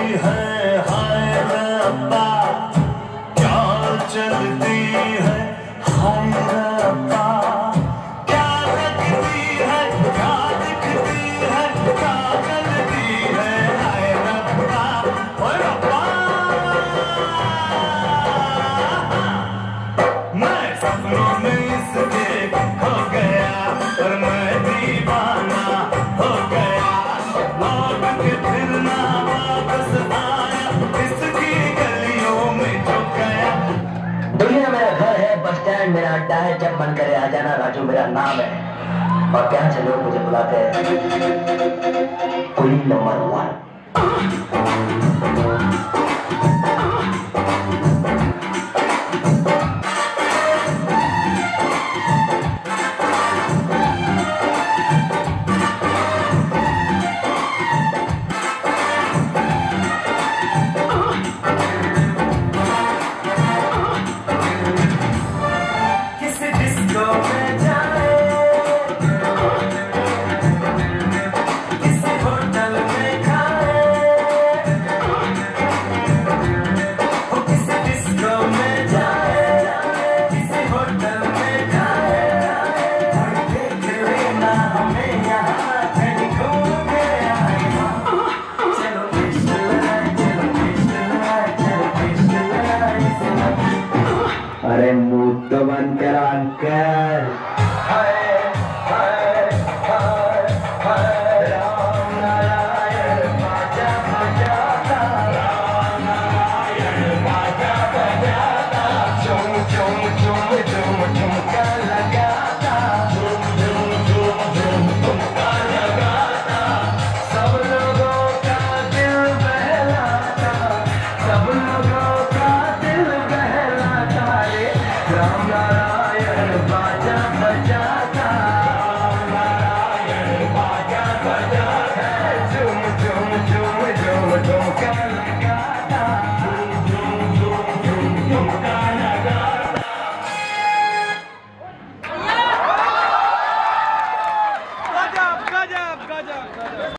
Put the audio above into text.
है, हाय रब्बा क्या चलती है, हाय रब्बा क्या रखती है, क्या दिखती है, क्या चलती है, हाय रब्बा, ओए रब्बा। मैं सपनों में इसके खो गया और मैं दीवाना हो गया, लौट के फिर ना वापस आया, इसकी गलियों में जो गया। दुनिया मेरा घर है, बस स्टैंड मेरा अड्डा है, जब मन करे आ जाना, राजू मेरा नाम है, और क्या से लोग मुझे बुलाते हैं कुली नंबर 1। अरे मुंह तो बंद करो अंकल।